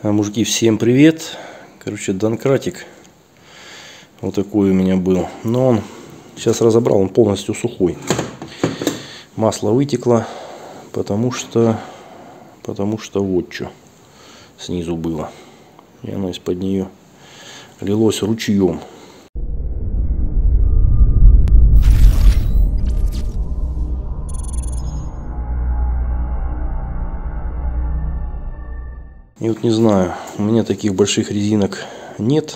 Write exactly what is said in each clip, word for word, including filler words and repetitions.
Мужики, всем привет. Короче, Донкратик вот такой у меня был, но он сейчас разобрал, он полностью сухой. Масло вытекло, потому что потому что вот что снизу было, и оно из-под нее лилось ручьем. И вот не знаю, у меня таких больших резинок нет,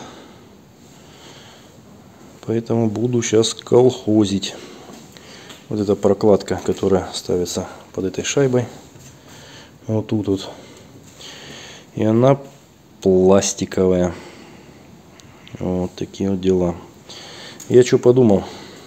поэтому буду сейчас колхозить. Вот эта прокладка, которая ставится под этой шайбой, вот тут вот, и она пластиковая. Вот такие вот дела. Я что подумал,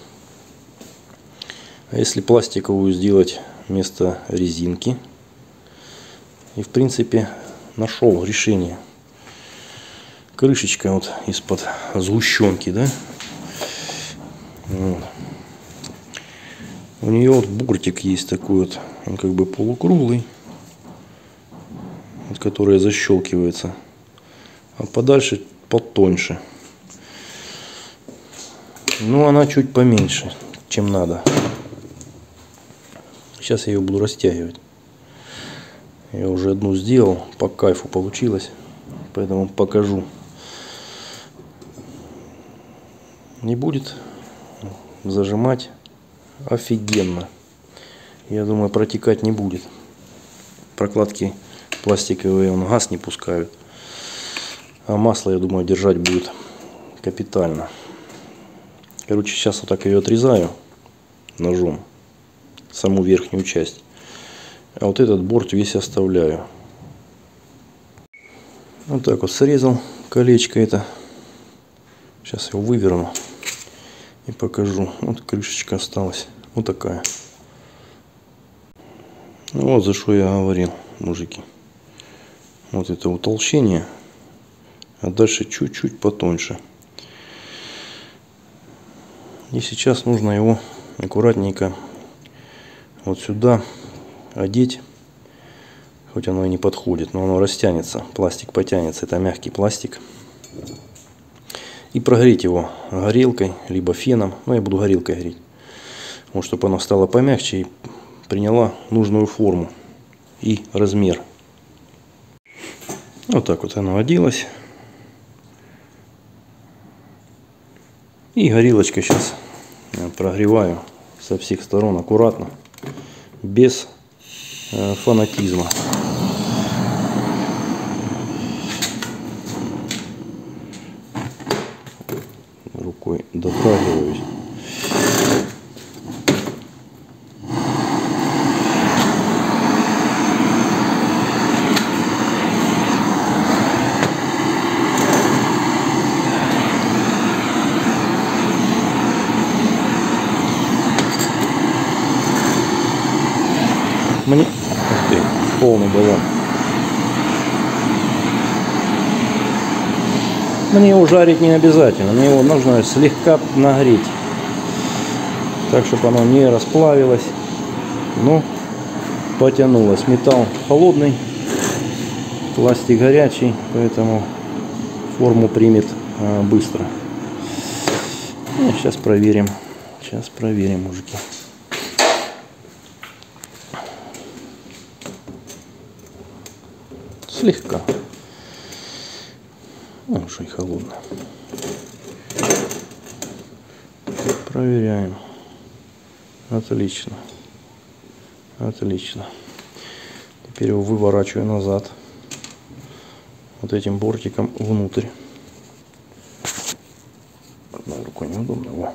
а если пластиковую сделать вместо резинки? И в принципе нашел решение. Крышечка вот из-под сгущенки, да? Вот. У нее вот бортик есть такой вот, он как бы полукруглый, вот, который защелкивается, а подальше потоньше. Но она чуть поменьше, чем надо. Сейчас я ее буду растягивать. Я уже одну сделал, по кайфу получилось, поэтому покажу. Не будет зажимать офигенно. Я думаю, протекать не будет. Прокладки пластиковые, он газ не пускают. А масло, я думаю, держать будет капитально. Короче, сейчас вот так ее отрезаю ножом, саму верхнюю часть. А вот этот борт весь оставляю. Вот так вот срезал колечко это. Сейчас его выверну и покажу. Вот крышечка осталась. Вот такая. Вот за что я говорил, мужики. Вот это утолщение. А дальше чуть-чуть потоньше. И сейчас нужно его аккуратненько вот сюда одеть, хоть оно и не подходит, но оно растянется, пластик потянется, это мягкий пластик, и прогреть его горелкой либо феном. Но я буду горелкой греть, вот, чтобы оно стало помягче и приняла нужную форму и размер. Вот так вот оно оделось, и горелочкой сейчас прогреваю со всех сторон аккуратно, без фанатизма. Рукой дотрагиваюсь. Мне Ух ты, полный баллон. Мне его жарить не обязательно, мне его нужно слегка нагреть, так чтобы оно не расплавилось, но потянулось. Металл холодный, пластик горячий, поэтому форму примет а, быстро. И сейчас проверим, сейчас проверим, мужики. Слегка. Он уже и холодно. Проверяем. Отлично. Отлично. Теперь его выворачиваю назад. Вот этим бортиком внутрь. Одной рукой неудобно. Во.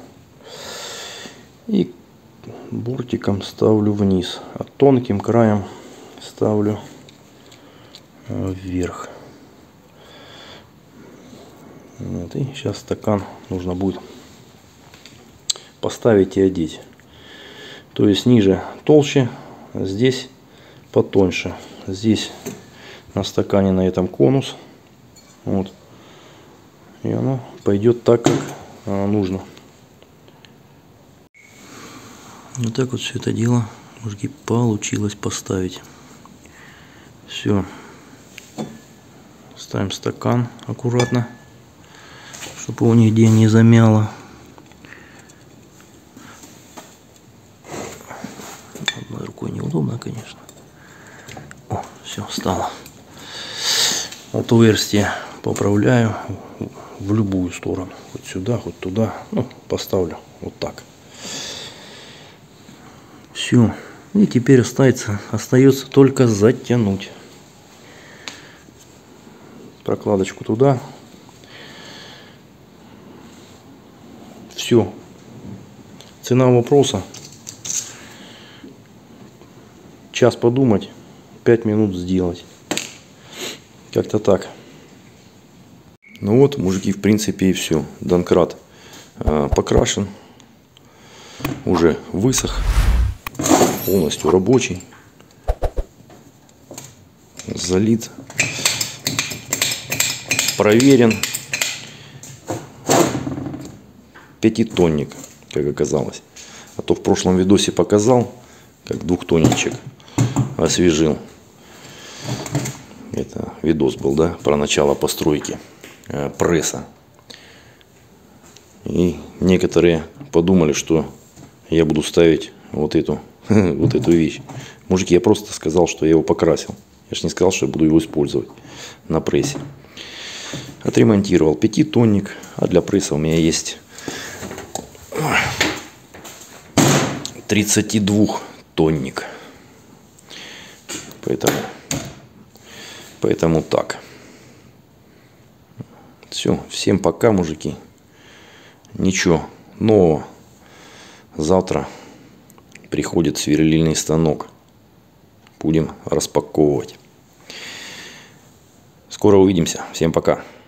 И бортиком ставлю вниз. А тонким краем ставлю вверх. Вот, и сейчас стакан нужно будет поставить и одеть. То есть ниже толще, а здесь потоньше. Здесь на стакане на этом конус. Вот. И оно пойдет так, как а, нужно. Вот так вот все это дело, мужики, получилось поставить. Все. Ставим стакан аккуратно, чтобы его нигде не замяло. Одной рукой неудобно, конечно. О, все, встало. Отверстие поправляю в любую сторону. Хоть сюда, хоть туда. Ну, поставлю вот так. Все. И теперь остается, остается только затянуть. Прокладочку туда. Все. Цена вопроса. Час подумать, пять минут сделать. Как-то так. Ну вот, мужики, в принципе и все. Домкрат э, покрашен. Уже высох. Полностью рабочий. Залит. Проверен. Пятитонник, как оказалось. А то в прошлом видосе показал, как двухтонничек освежил. Это видос был, да, про начало постройки э, пресса. И некоторые подумали, что я буду ставить вот эту, вот эту вещь. Мужики, я просто сказал, что я его покрасил. Я же не сказал, что я буду его использовать на прессе. Отремонтировал пятитонник, а для пресса у меня есть тридцатидвухтонник. Поэтому, поэтому так. Все, всем пока, мужики. Ничего нового. Завтра приходит сверлильный станок. Будем распаковывать. Скоро увидимся. Всем пока.